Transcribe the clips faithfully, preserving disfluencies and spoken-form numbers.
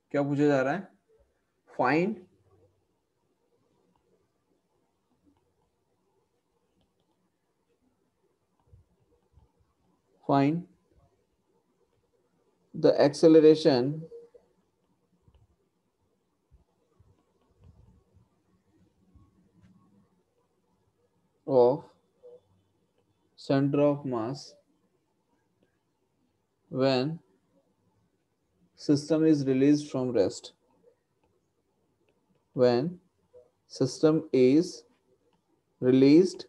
क्या पूछा जा रहा है? Find find the acceleration of center of mass when system is released from rest. When system is released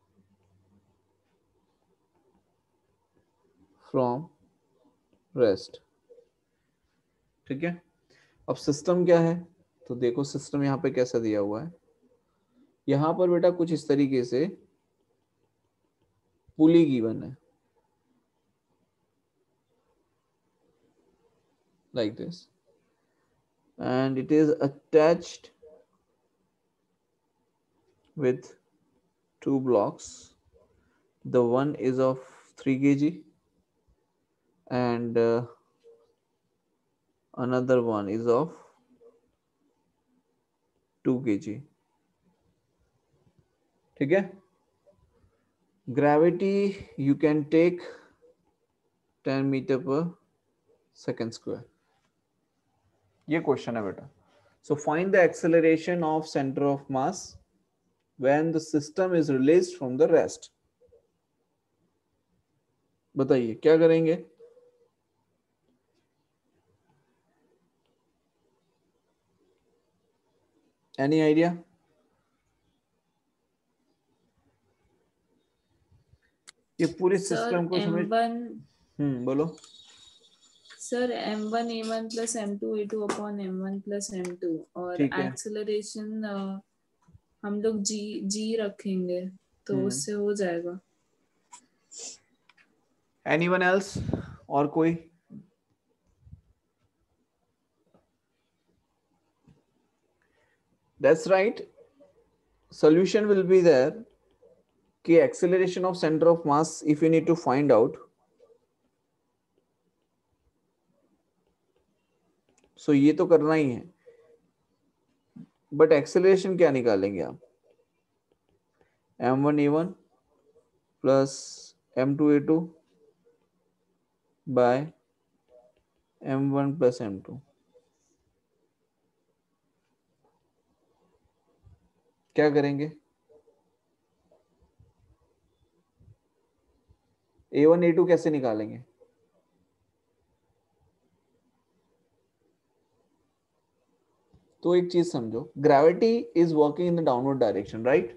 from rest. ठीक है, अब सिस्टम क्या है? तो देखो सिस्टम यहाँ पे कैसा दिया हुआ है, यहाँ पर बेटा कुछ इस तरीके से पुली गिवन है, like this, and it is attached with two blocks. The one is of three kilograms and uh, another one is of two kilograms. ठीक है, gravity you can take ten meter per second square. ये question है बेटा. So find the acceleration of center of mass when the system is released from the rest. बताइए क्या करेंगे? Any idea? ये पूरी सिस्टम को समझ. हम्म बोलो sir. M one a one plus m two a two upon m one plus m two और एक्सेलरेशन हम लोग जी जी रखेंगे तो उससे हो जाएगा. Anyone else? और कोई? That's right. Solution will be there. कि acceleration of center of mass if you need to find out. So ये तो करना ही है. But acceleration क्या निकालेंगे आप? M one a one plus m two a two by m one plus m two. क्या करेंगे? ए वन ए टू कैसे निकालेंगे? तो एक चीज समझो, gravity is working in the downward direction, right?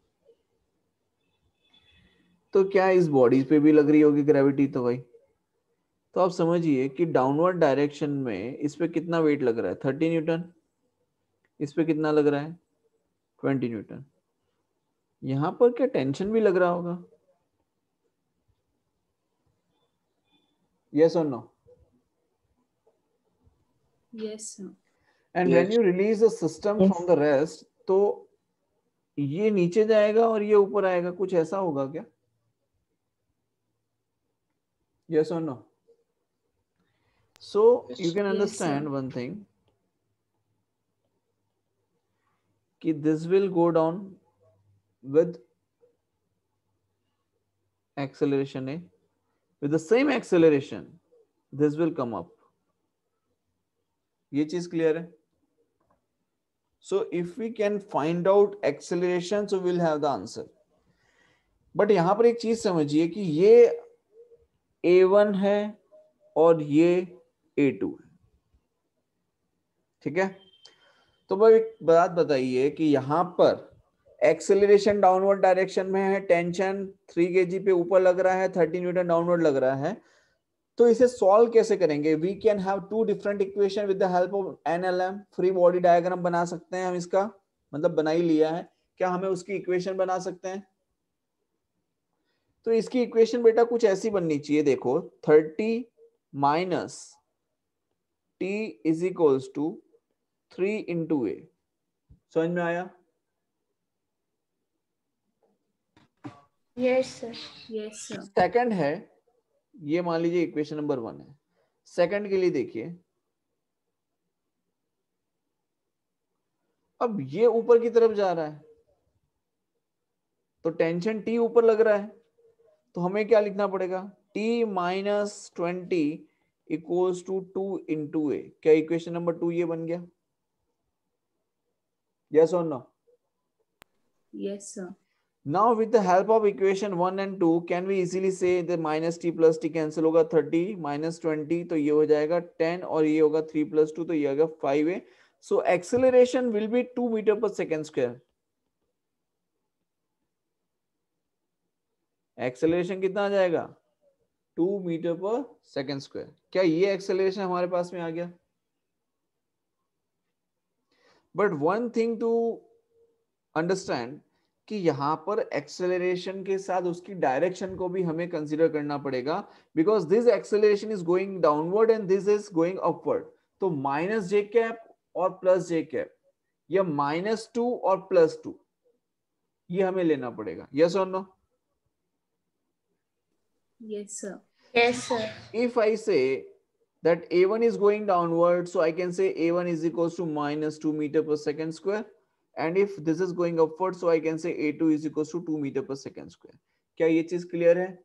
तो क्या इस बॉडी पे भी लग रही होगी ग्रेविटी? तो भाई तो आप समझिए कि डाउनवर्ड डायरेक्शन में इस पे कितना वेट लग रहा है? Thirty newton. इस पे कितना लग रहा है? Twenty newton. यहां पर क्या टेंशन भी लग रहा होगा? Yes or no? Yes sir. And yes. when you release the system yes. from the rest, तो ये नीचे जाएगा और ये ऊपर आएगा, कुछ ऐसा होगा क्या? Yes or no? So yes. you can understand yes, one thing, कि this will go down with acceleration A. With the same acceleration, this will come up. ये चीज क्लियर है? So if we can find out acceleration, so we'll have the answer. But यहाँ पर एक चीज समझिए कि ये ए वन है और ये ए टू है. ठीक है, तो भाई एक बात बताइए कि यहाँ पर एक्सेलरेशन डाउनवर्ड डायरेक्शन में है, टेंशन थ्री केजी पे ऊपर लग रहा है, थर्टी न्यूटन डाउनवर्ड लग रहा है, तो इसे सॉल्व कैसे करेंगे? We can have two different equation with the help of NLM. Free body diagram बना सकते हैं हम इसका, मतलब बना ही लिया है. क्या हमें उसकी इक्वेशन बना सकते हैं? तो इसकी इक्वेशन बेटा कुछ ऐसी बननी चाहिए. देखो thirty minus T is equals to three into a. समझ में आया? Yes sir. Yes sir. Second है, ये मान लीजिए इक्वेशन नंबर वन है. सेकंड के लिए देखिए, अब ये ऊपर की तरफ जा रहा है तो टेंशन T ऊपर लग रहा है, तो हमें क्या लिखना पड़ेगा, T minus twenty equals to two into a. क्या इक्वेशन नंबर टू ये बन गया? यस और no? Yes sir. Now with the help of equation one and two can we easily say the minus t plus t cancel होगा, thirty minus twenty तो ये हो जाएगा टेन और ये होगा थ्री plus टू तो ये होगा five a. So acceleration will be two meter per second square। Acceleration कितना आ जाएगा? Two meter per second square। क्या ये acceleration हमारे पास में आ गया? But one thing to understand कि यहाँ पर एक्सेलरेशन के साथ उसकी डायरेक्शन को भी हमें कंसीडर करना पड़ेगा, because this acceleration is going downward and this is going upward. तो माइनस जे कैप और प्लस जे कैप या माइनस टू और प्लस टू ये हमें लेना पड़ेगा। यस और no? Yes sir. Yes, sir. If I say that A one is going downward, so I can say A one is equals to minus two meter per second square. And if this is going upward, so I can say A two is equals to two meter per second square. क्या ये चीज clear है?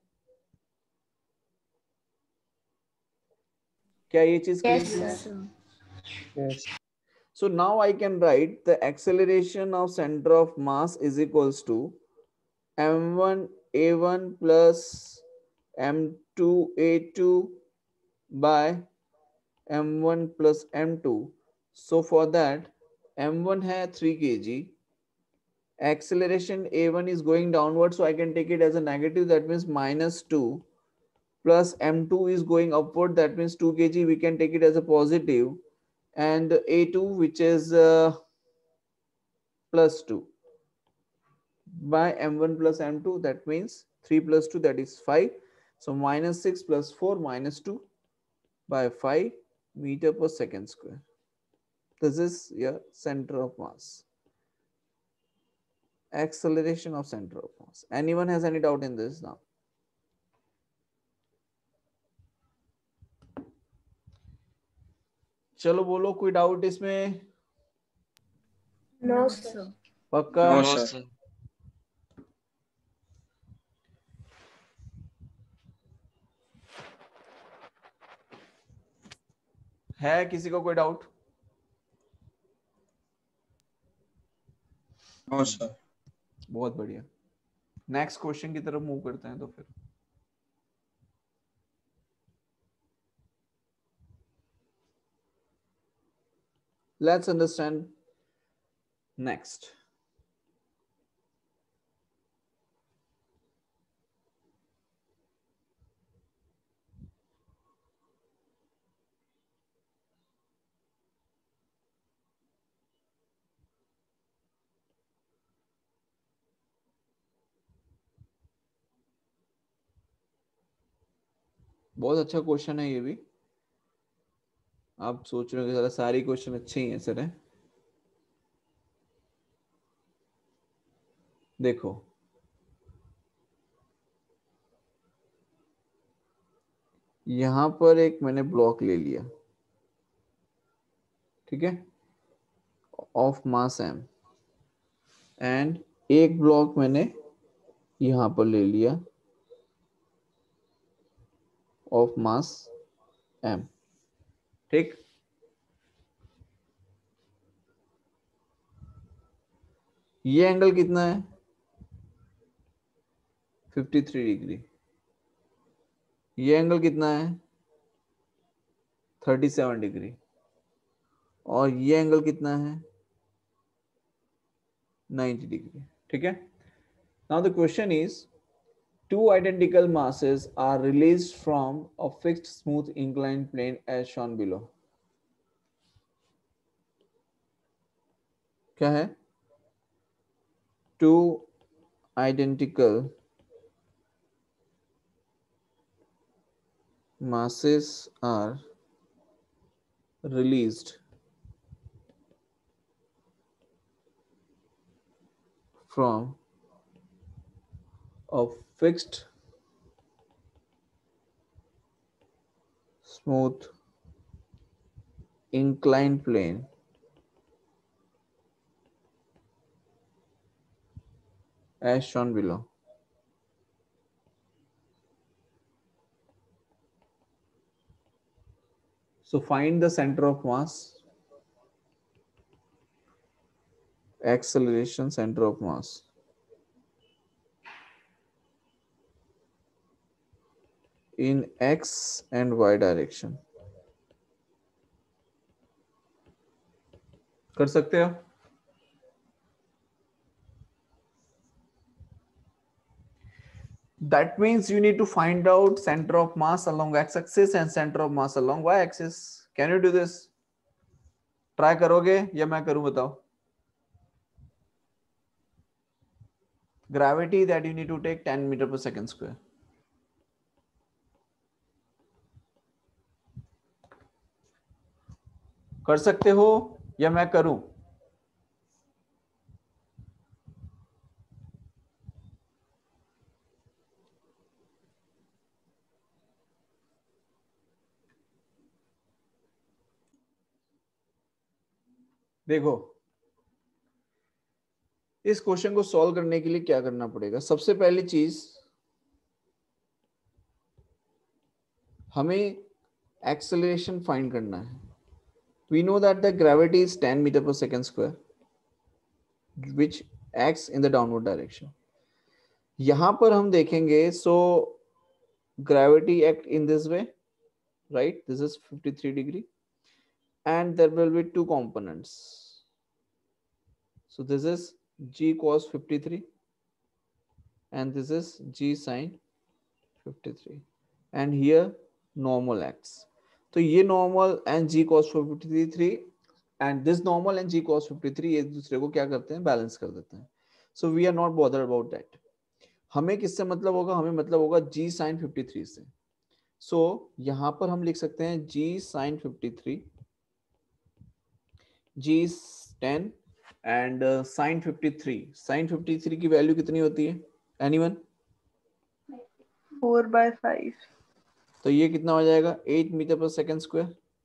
क्या ये चीज Yes, clear है? sir. Yes. So now I can write the acceleration of center of mass is equals to m one a one plus m two a two by m one plus m two. So for that m one है three kilograms, acceleration a one is going downward, so I can take it as a negative, that means minus two, plus m two is going upward, that means two kilograms, we can take it as a positive, and a two which is uh, plus two by m one plus m two, that means three plus two, that is five. So minus six plus four minus two by five meter per second square. This is your center of mass. Acceleration of center of mass. Anyone has any doubt in this now? चलो बोलो, कोई doubt इसमें? No, sir. पक्का? No, No, sir. sir. है किसी को कोई doubt? No, sir. बहुत बढ़िया। नेक्स्ट क्वेश्चन की तरफ मूव करते हैं तो फिर लेट्स अंडरस्टैंड नेक्स्ट। बहुत अच्छा क्वेश्चन है ये भी। आप सोच रहे हो कि सारी क्वेश्चन अच्छे ही हैं सर, है? देखो यहां पर एक मैंने ब्लॉक ले लिया, ठीक है, ऑफ मास एम, एंड एक ब्लॉक मैंने यहां पर ले लिया ऑफ मास एम, ठीक। ये एंगल कितना है? Fifty three degree. ये एंगल कितना है? Thirty seven degree. और ये एंगल कितना है? नाइंटी डिग्री, ठीक है। Now the question is two identical masses are released from a fixed smooth inclined plane as shown below. क्या है? Two identical masses are released from a fixed smooth inclined plane as shown below. So find the center of mass, acceleration, center of mass. In x and y direction. कर सकते हो? That means you need to find out center of mass along x-axis and center of mass along y-axis. Can you do this? Try करोगे या मैं करूं बताओ? Gravity that you need to take ten meter per second square. कर सकते हो या मैं करूं? देखो, इस क्वेश्चन को सॉल्व करने के लिए क्या करना पड़ेगा? सबसे पहली चीज, हमें एक्सेलरेशन फाइंड करना है. We know that the gravity is ten meter per second square, which acts in the downward direction. यहां पर हम देखेंगे, so gravity act in this way, right? This is fifty-three degree, and there will be two components. So this is g cos fifty-three, and this is g sin fifty-three, and here normal acts. तो ये normal and g cos fifty-three and this normal and g cos fifty-three एक दूसरे को क्या करते हैं? Balance कर देते हैं. So we are not bothered about that. हमें किससे मतलब होगा? हमें मतलब होगा g sin fifty-three से. So यहां पर हम लिख सकते हैं g sin fifty-three, g is ten and uh, sin fifty-three. sin fifty-three की वैल्यू कितनी होती है? Anyone? four by five. तो ये कितना हो जाएगा? eight meter per second square.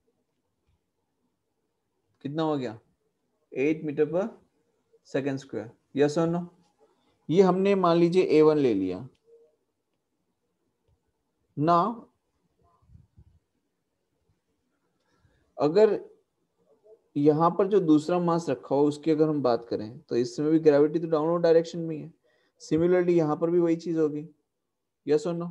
कितना हो गया? eight meter per second square. Yes और नो? ये हमने मान लीजिए ए वन ले लिया ना. अगर यहां पर जो दूसरा मास रखा हो उसकी अगर हम बात करें तो इसमें भी ग्रेविटी तो डाउनवर्ड डायरेक्शन में है. सिमिलरली यहां पर भी वही चीज होगी. यस और नो?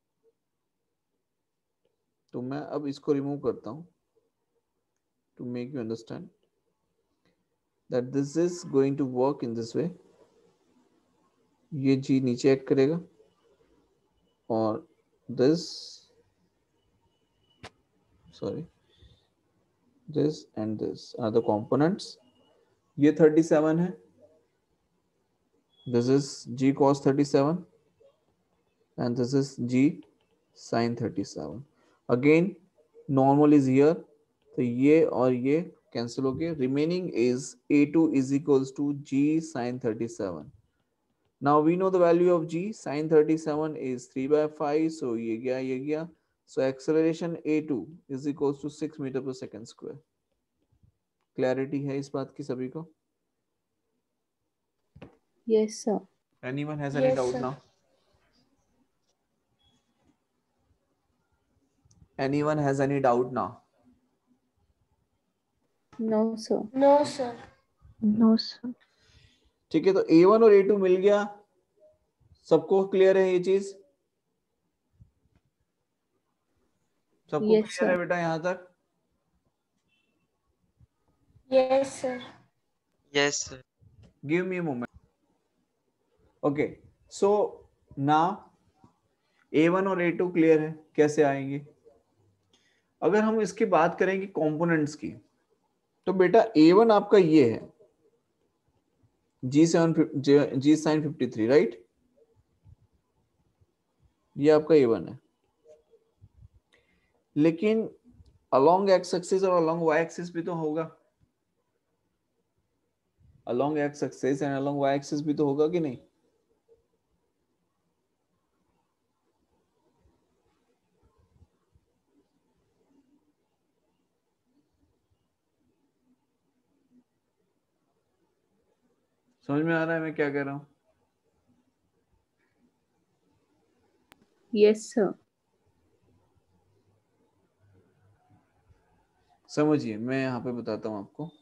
तो मैं अब इसको रिमूव करता हूं to make you understand that this is going to work in this way. ये जी नीचे एक्ट करेगा और this, sorry, this and this are the components. ये thirty-seven है. This is g cos thirty-seven and this is g sin thirty-seven. Again normal is here, तो ये और ये cancel हो गए. Remaining is a two is equals to g sin thirty-seven. Now we know the value of g sin thirty-seven is three by five, so ये गया ये गया. So acceleration a two is equals to six meter per second square. Clarity है इस बात की सभी को? Yes, sir. Anyone has any Yes, doubt sir. now? Anyone has any doubt now? No, sir. No, sir. No, sir. ठीक है, तो ए one और ए टू मिल गया. सबको क्लियर है ये चीज? सबको Yes, क्लियर है sir. बेटा यहां तक? Yes, sir. Yes, sir. Give me a moment. Okay, so now a one और ए टू क्लियर है. कैसे आएंगे? अगर हम इसकी बात करेंगे कंपोनेंट्स की, तो बेटा ए वन आपका ये है g seven g sine fifty three, right? ये आपका ए वन है. लेकिन अलोंग एक्स एक्सिस और अलोंग वाई एक्सिस भी तो होगा. Along x axis and along y axis भी तो होगा कि नहीं? समझ में आ रहा है मैं क्या कह रहा हूं? Yes, sir. समझिए, मैं यहाँ पे बताता हूँ आपको।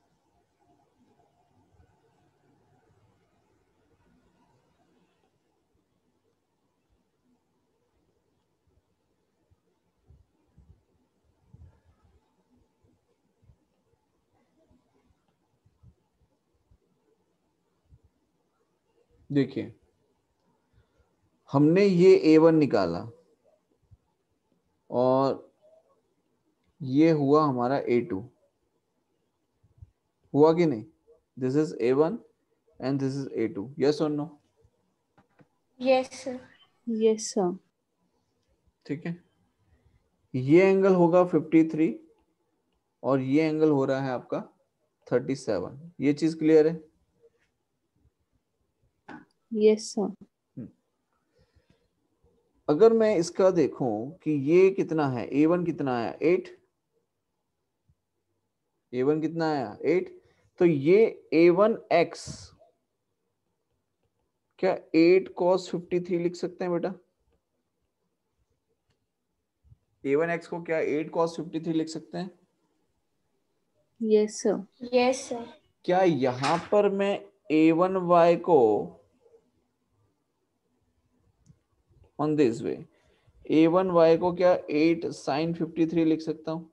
देखिए, हमने ये ए वन निकाला और ये हुआ हमारा ए टू, हुआ कि नहीं? This is a one and this is a two, yes और no? Yes, sir. Yes, sir. ठीक है, ये एंगल होगा फिफ्टी थ्री और ये एंगल हो रहा है आपका थर्टी सेवन। ये चीज क्लियर है? Yes, sir. अगर मैं इसका देखूं कि ये कितना है, ए वन कितना आया, एट, ए वन कितना आया, एट, तो ये ए वन एक्स क्या एट कॉस फिफ्टी थ्री लिख सकते हैं बेटा? ए वन एक्स को क्या एट कॉस फिफ्टी थ्री लिख सकते हैं? Yes, sir. Yes, sir. क्या यहां पर मैं ए वन वाई को on this way, a one y को क्या एट साइन फिफ्टी थ्री लिख सकता हूं?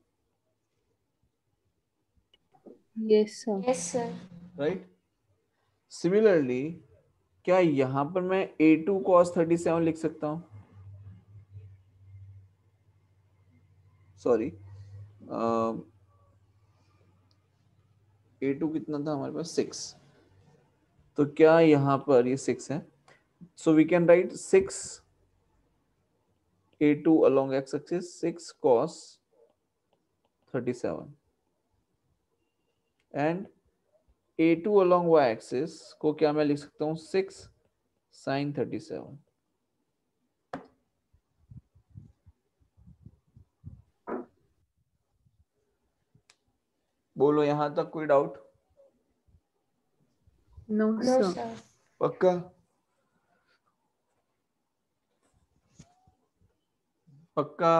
Yes, sir. Yes, sir. Right. Similarly क्या यहां पर मैं a two cos thirty seven लिख सकता हूं? सॉरी, ए टू कितना था हमारे पास, सिक्स, तो क्या यहां पर ये सिक्स है, so we can write six a two along x axis, six cos thirty seven, and a two along y axis को क्या मैं लिख सकता हूं, सिक्स sin थर्टी सेवन। बोलो यहां तक कोई doubt? No, No, sir. sir. पक्का? पक्का?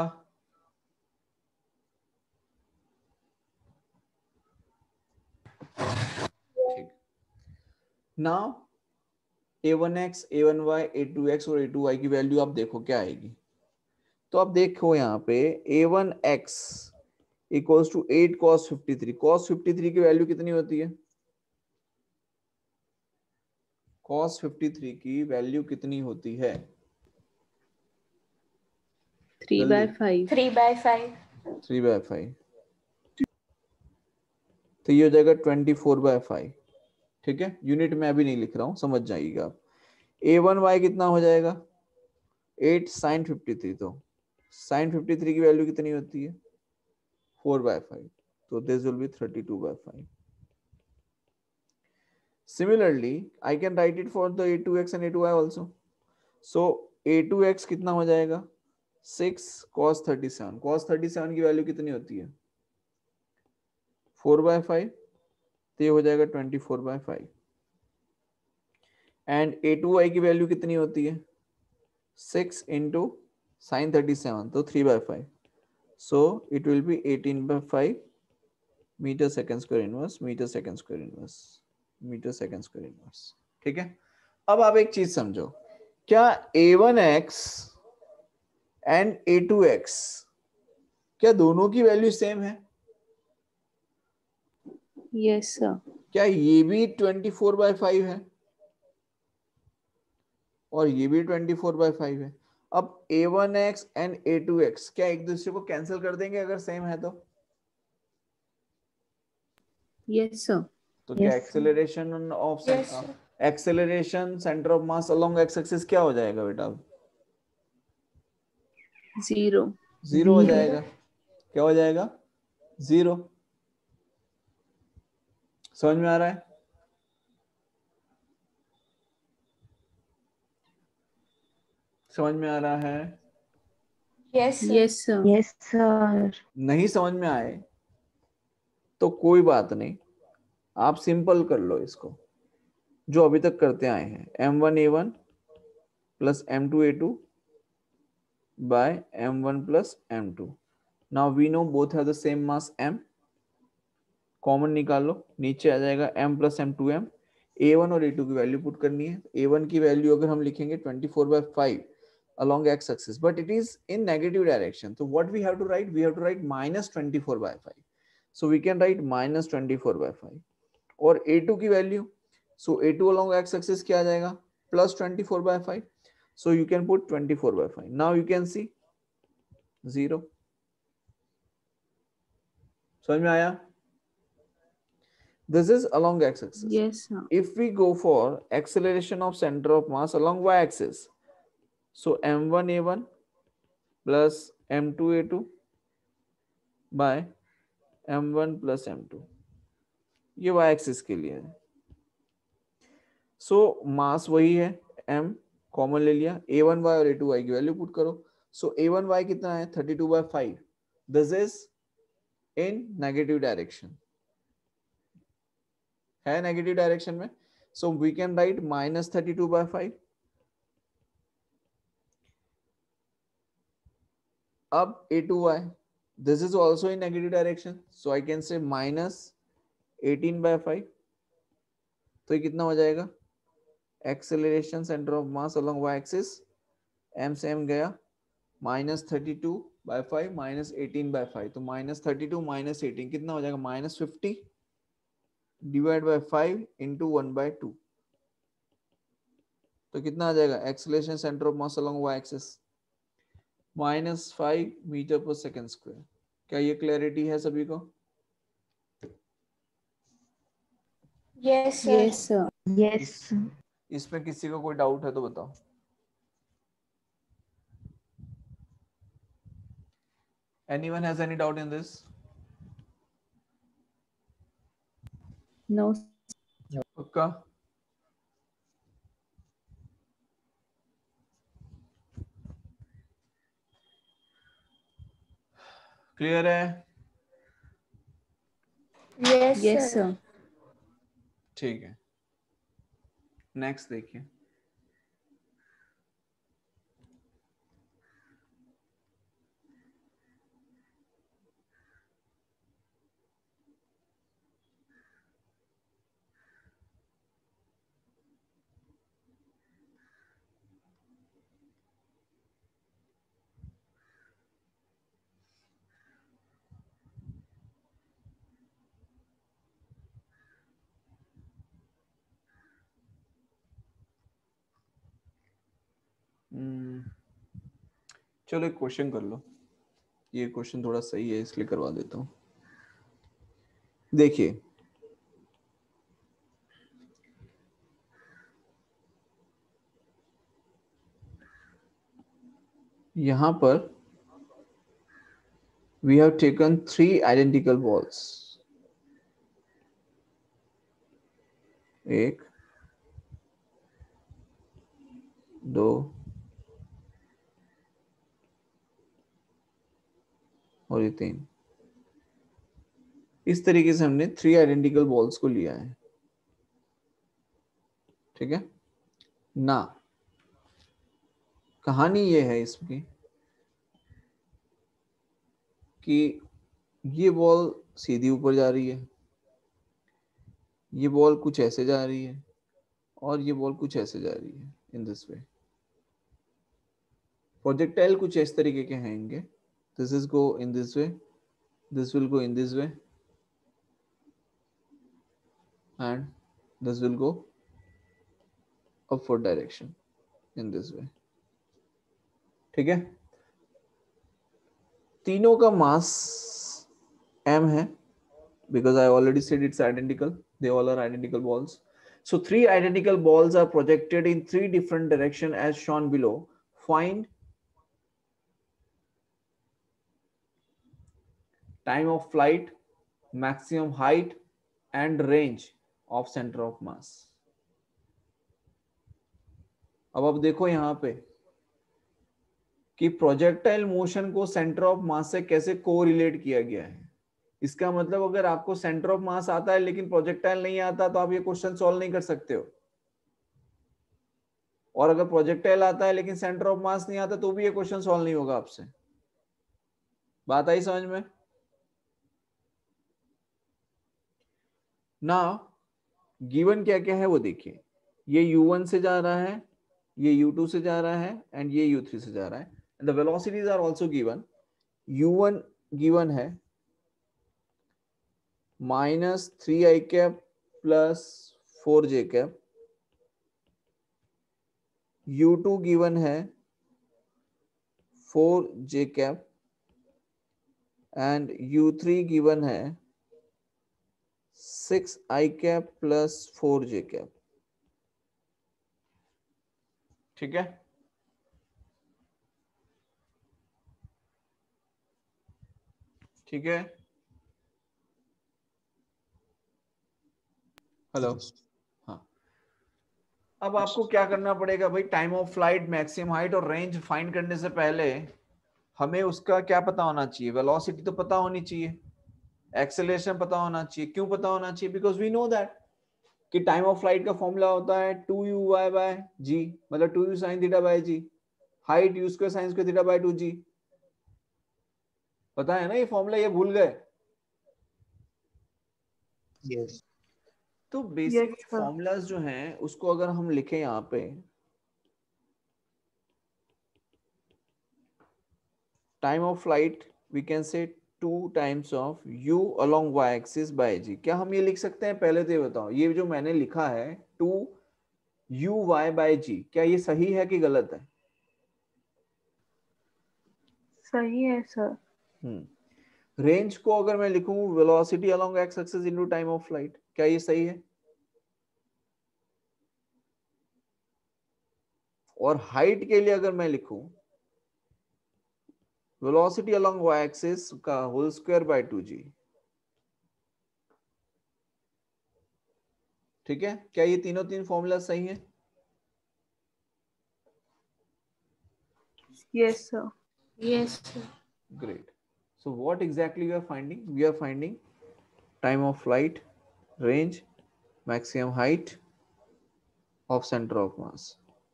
ठीक। Now a one x, a one y, a two x और ए टू वाई की वैल्यू आप देखो क्या आएगी। तो आप देखो यहाँ पे a one x equals to eight cos fifty three, cos fifty three की वैल्यू कितनी होती है? कॉस फिफ्टी थ्री की वैल्यू कितनी होती है? Three by जल्दी। five. Three by five. Three by five, तो ये हो जाएगा ट्वेंटी फोर बाय फाइव। ठीक है, यूनिट में अभी नहीं लिख रहा हूं, समझ जाइएगा आप। ए वन वाई कितना हो जाएगा, एट साइन फिफ्टी थ्री, तो साइन फिफ्टी थ्री की वैल्यू कितनी होती है, फोर बाय फाइव, तो this will be thirty two by five. Similarly, I can write it for the a two x and a two y also. So a two x कितना हो जाएगा, six cos thirty seven, cos thirty seven की value कितनी होती है, four by five, तो ये हो जाएगा twenty four by five. And a two y की वैल्यू कितनी होती है, six into sine thirty seven, तो three by five, so it will be eighteen by five meter second square inverse, meter second square inverse, meter second square inverse. ठीक है, अब आप एक चीज समझो, क्या a one x and a two x क्या दोनों की वैल्यू सेम है? Yes, sir. क्या ये भी ट्वेंटी फोर बाय फाइव है और ये भी ट्वेंटी फोर बाय फाइव है? अब a one x and a two x क्या एक दूसरे को कैंसिल कर देंगे अगर सेम है तो? Yes, sir. तो क्या acceleration of Yes, sir. Acceleration centre of mass along x axis क्या हो जाएगा बेटा? Zero. जीरो हो जाएगा। क्या हो जाएगा? जीरो। समझ में आ रहा है? समझ में आ रहा है? Yes, sir. Yes, sir. Yes, sir. नहीं समझ में आए तो कोई बात नहीं, आप सिंपल कर लो इसको जो अभी तक करते आए हैं, m one a one plus m two a two by m one plus m two. Now we know both have the same mass m. Common निकाल लो, नीचे आ जाएगा m plus m two m. A one और a two की value put करनी है. A one की वैल्यू अगर हम लिखेंगे twenty four by five along x axis, but it is in negative direction. So what we have to write? We have to write minus twenty-four by five. So we can write minus twenty-four by five. और a two की value, so a two along x axis क्या आ जाएगा? Plus twenty-four by five. So you can put twenty-four by five. Now you can see zero. समझ में आया? This is along x axis. Yes, sir. If we go for acceleration of center of mass along y axis, so m one a one plus m two a two by m one plus m two, ये y axis के लिए है. So mass वही है, m common ले लिया, ए one y और a two y की वैल्यू पुट करो. So ए वन y कितना है? Thirty two by five. This is in negative direction, है नेगेटिव डायरेक्शन में. So we can write minus thirty two by five. अब a two y, this is also in negative direction, so I can say minus eighteen by five. तो ये कितना हो जाएगा? Acceleration centre of mass along y axis, M से m गया, minus thirty two by five minus eighteen by five. तो minus thirty two minus eighteen कितना हो जाएगा? Minus fifty divide by five into one by two. तो कितना आ जाएगा? Acceleration centre of mass along y axis minus five meter per second square. क्या ये क्लैरिटी है सभी को? Yes, sir. Yes, sir. Yes. इसमें किसी को कोई डाउट है तो बताओ. Anyone has any doubt in this? No. पक्का? क्लियर है? Yes, Yes, sir. sir. ठीक है. नेक्स्ट देखिए. चलो एक क्वेश्चन कर लो. ये क्वेश्चन थोड़ा सही है इसलिए करवा देता हूं. देखिए, यहां पर we have taken three identical balls. एक, दो और ये तीन. इस तरीके से हमने थ्री आइडेंटिकल बॉल्स को लिया है. ठीक है ना? कहानी ये है इसकी कि ये बॉल सीधी ऊपर जा रही है, ये बॉल कुछ ऐसे जा रही है और ये बॉल कुछ ऐसे जा रही है. इन दिस वे प्रोजेक्टाइल कुछ इस तरीके के हैंगे. This is go in this way, this will go in this way and this will go upward direction in this way. ठीक है? तीनों का मास m है because I already said it's identical. They all are identical balls. So three identical balls are projected in three different directions as shown below. Find time of flight, maximum height and range of center of mass. अब आप देखो यहाँ पे कि projectile motion को centre of mass से कैसे correlate किया गया है. इसका मतलब अगर आपको सेंटर ऑफ मास आता है लेकिन प्रोजेक्टाइल नहीं आता तो आप ये क्वेश्चन सॉल्व नहीं कर सकते हो. और अगर प्रोजेक्टाइल आता है लेकिन सेंटर ऑफ मास नहीं आता तो भी ये क्वेश्चन सॉल्व नहीं होगा आपसे। बात आई समझ में? ना गिवन क्या क्या है वो देखिए, ये यू वन से जा रहा है, ये यू टू से जा रहा है एंड ये यू थ्री से जा रहा है। And the velocities are also given. U one given है minus three i cap plus four j cap, u two given है four j cap and u three given है six i cap plus four j cap. ठीक है, ठीक है, hello, हाँ। अब आपको क्या करना पड़ेगा भाई, time of flight, maximum height और रेंज फाइंड करने से पहले हमें उसका क्या पता होना चाहिए, वेलोसिटी तो पता होनी चाहिए, एक्सेलरेशन पता होना चाहिए। क्यों पता होना चाहिए? बिकॉज वी नो दैट कि टाइम ऑफ फ्लाइट का फॉर्मूला होता है two u y by g, मतलब two u sine theta by g, height u square sine square theta by two g. पता है ना ये फॉर्मूला, ये भूल गए? yes. तो बेसिकली फॉर्मूलाज जो हैं उसको अगर हम लिखें यहाँ पे, time of flight we can say two times of u along y axis by g। क्या हम ये लिख सकते हैं? पहले तो ये बताओ, ये जो मैंने लिखा है two u y by g, क्या ये सही है कि गलत है? सही है सर। हम्म रेंज को अगर मैं लिखूं velocity along x axis into time of flight, क्या ये सही है? और हाइट के लिए अगर मैं लिखूं वेलोसिटी along y axis का whole square by two g, ठीक है, क्या ये तीनों तीन फॉर्मूला सही है? Yes sir. Yes, sir. Great. So what exactly we are finding? We are finding time of flight, range, maximum height of center of mass.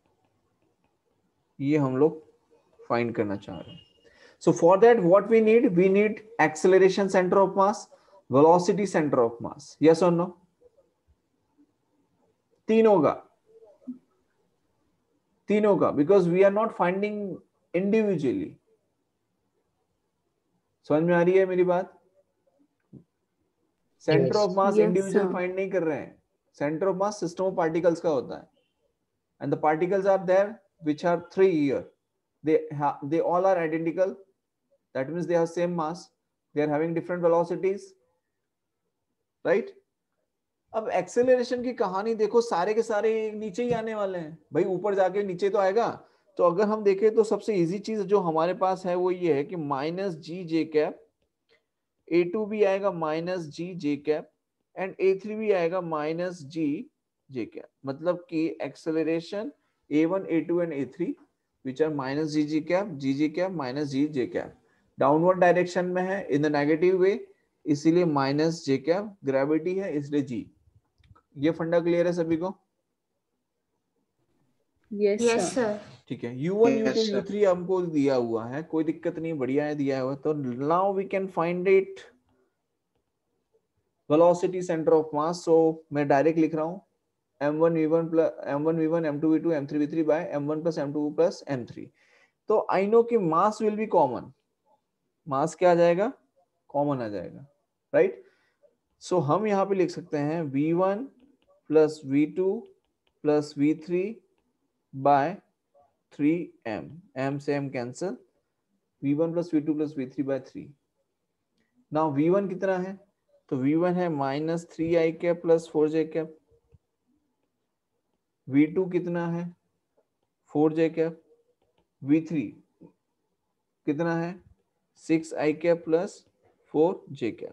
ये हम लोग find करना चाह रहे हैं. So for that what we need? We need acceleration center of mass, velocity center of mass. Yes or no? तीनों का, तीनों का, because we are not finding individually. समझ में आ रही है मेरी बात? Centre of mass individual find नहीं कर रहे हैं, centre of mass system of particles का होता है, and the particles are there which are three here, they they all are identical, that means they have same mass, they are having different velocities, right? अब acceleration की कहानी देखो, सारे के सारे नीचे ही आने वाले हैं भाई, ऊपर जाके नीचे तो आएगा। तो अगर हम देखें तो सबसे इजी चीज जो हमारे पास है वो ये है कि minus g j cap, a two भी आएगा minus g j cap and a three भी आएगा माइनस जी जे कैप, मतलब कि acceleration a one a two and a three which are minus g g cap, g g cap minus g j cap, downward direction में है in the negative way, इसीलिए minus j cap, gravity है इसलिए जी। ये फंडा clear है सभी को? Yes, yes sir. सर। ठीक है, u one u two Yes, u sir. Three हमको दिया हुआ है, कोई दिक्कत नहीं, बढ़िया है दिया हुआ। तो now we can find it velocity centre of mass. So मैं डायरेक्ट लिख रहा हूं m one v one plus m one v one m two v two m three v three by m one plus m two plus m three. तो I know कि mass will be common, mass क्या आ जाएगा? Common आ जाएगा, right? सो हम यहां पे लिख सकते हैं v one plus v two plus v three by three m, m से m cancel, v one plus v two plus v three by three. Now v one कितना है? तो वी वन है minus three i cap plus four j cap, v two कितना है? Four j cap, v three कितना है? Six i cap plus four j cap.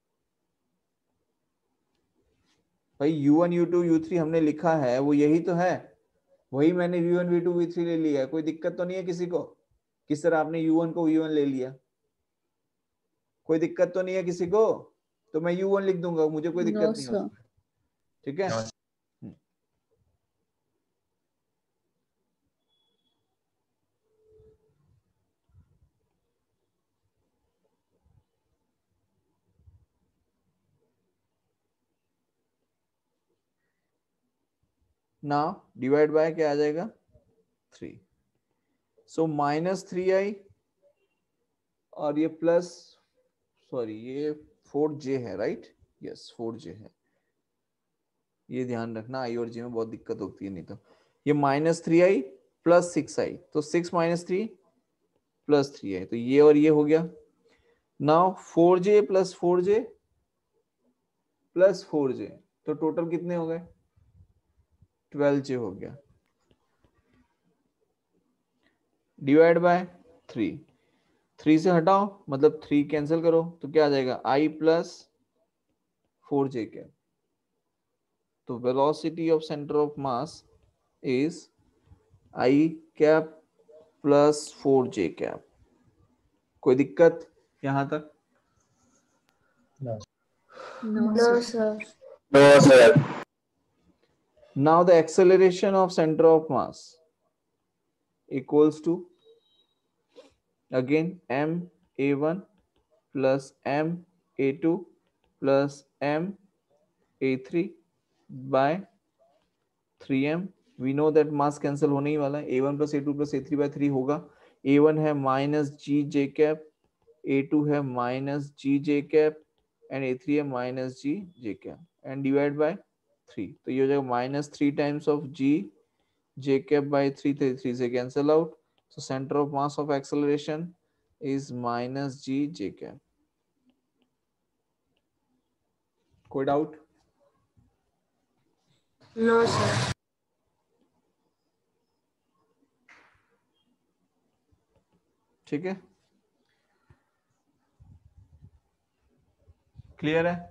भाई u one u two you three हमने लिखा है वो यही तो है, वही मैंने v one v two v three ले लिया है, कोई दिक्कत तो नहीं है किसी को? किस तरह आपने यू वन को वी वन ले लिया, कोई दिक्कत तो नहीं है किसी को? तो मैं यू वन लिख दूंगा, मुझे कोई दिक्कत No, नहीं है sir. उसमें, ठीक है? No. नाउ डिवाइड बाय क्या आ जाएगा, three. So minus three i और ये प्लस, सॉरी ये फोर जे है, राइट, यस फोर जे है, ये ध्यान रखना, आई और जे में बहुत दिक्कत होती है नहीं तो। ये minus three i plus six i, तो six minus three plus three i, तो ये और ये हो गया। Now four j plus four j plus four j, तो टोटल कितने हो गए, ट्वेल्व जे हो गया। डिवाइड बाय थ्री, थ्री से हटाओ मतलब थ्री कैंसिल करो, तो क्या आ जाएगा, i plus four j cap. तो velocity of centre of mass is i cap plus four j cap. कोई दिक्कत यहां तक? No no sir. Sir. No, sir. Now the acceleration of center of mass equals to again m a one plus m a two plus m a three by three m. we know that mass cancel होने ही वाला है, a one plus a two plus a three by three होगा। a one है minus g j cap, a two है minus g j cap and a three है minus g j cap and divide by three, तो ये हो जाएगा minus three times of g j cap by three, three से cancel out, so center of mass of acceleration is minus g j cap। कोई डाउट? No sir. ठीक है, clear है?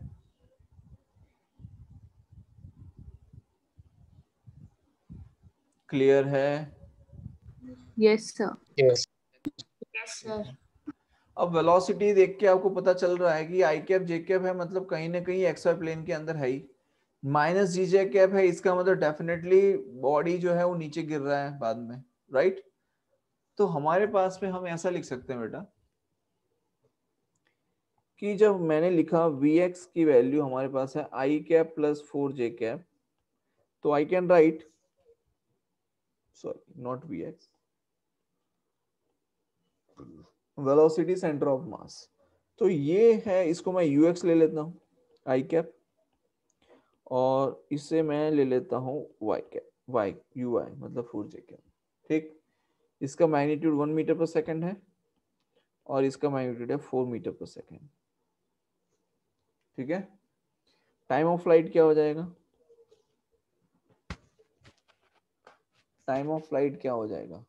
क्लियर है? Yes sir. Yes. Yes sir. अब velocity देख के आपको पता चल रहा है कि आई कैप जे कैप है, मतलब कहीं ना कहीं एक्स वाई प्लेन के अंदर है ही। माइनस जी जे कैप है, इसका मतलब डेफिनेटली बॉडी जो है वो नीचे गिर रहा है बाद में, राइट। तो हमारे पास में हम ऐसा लिख सकते हैं बेटा कि जब मैंने लिखा वी एक्स की वैल्यू हमारे पास है i cap plus four j cap, तो I can write, sorry not v x, velocity centre of mass. तो ये है, इसको मैं यूएक्स ले लेता हूँ आई कैप, और इसे मैं ले लेता हूँ y cap, y u i मतलब फोर जे कैप, ठीक। इसका magnitude one metre per second है और इसका मैग्नीट्यूड है फोर मीटर पर सेकंड, ठीक है। टाइम ऑफ फ्लाइट क्या हो जाएगा, टाइम ऑफ फ्लाइट क्या हो जाएगा,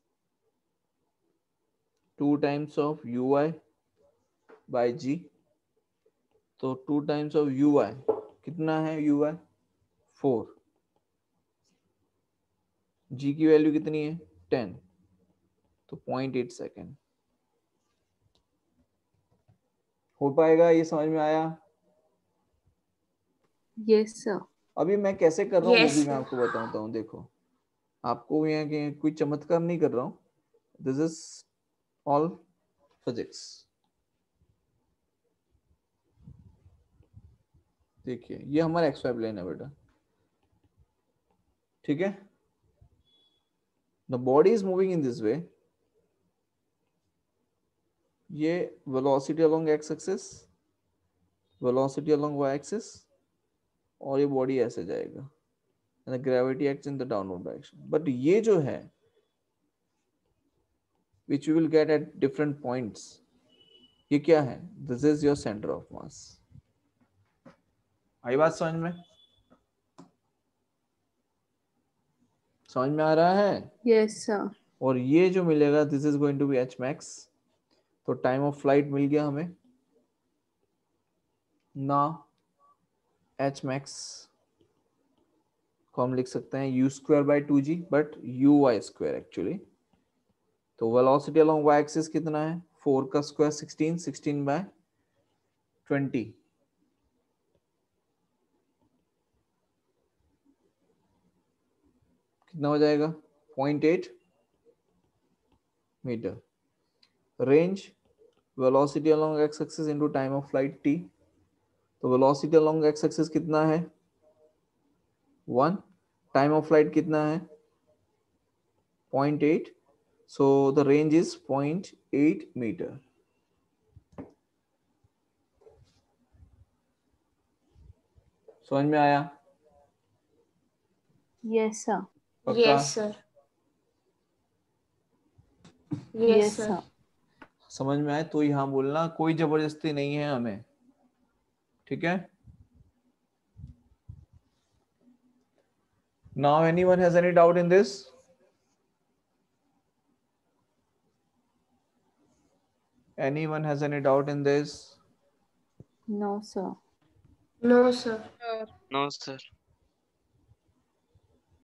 two times of u i by g, तो two times of u i कितना है, यू आई फोर, जी की वैल्यू कितनी है टेन, तो पॉइंट एट सेकेंड। हो पाएगा, ये समझ में आया? Yes sir. अभी मैं कैसे कर रहा हूँ वो यस भी मैं सर। आपको बताता हूँ। देखो आपको यहाँ के कोई चमत्कार नहीं कर रहा हूँ, दिस इज ऑल फिजिक्स। देखिए ये हमारा एक्स वाई प्लेन है बेटा, ठीक है। The body is moving in this way, ये velocity along x axis, velocity along y axis, और ये बॉडी ऐसे जाएगा, and the gravity acts in the downward direction। but ये जो है which you will get at different points, ये क्या है, this is your center of mass। आई बात समझ में? समझ में आ रहा है? Yes sir. और ये जो मिलेगा this is going to be h max, तो टाइम ऑफ फ्लाइट मिल गया हमें ना, एच मैक्स को हम लिख सकते हैं u square by two g, but u y square actually. तो वेलोसिटी अलोंग वाई एक्सिस कितना है, फोर का square sixteen, sixteen by twenty, कितना हो जाएगा, point eight metre. Range velocity along x axis into time of flight t, तो velocity along x axis कितना है वन, टाइम ऑफ फ्लाइट कितना है? Point eight. So the range is zero point eight meter. समझ में आया? Yes sir. पक्का? Yes, sir. Yes, sir. समझ में आए तो यहाँ बोलना, कोई जबरदस्ती नहीं है हमें, ठीक है? Now anyone has any doubt in this? Anyone has any doubt in this? No sir. No, sir. No, sir.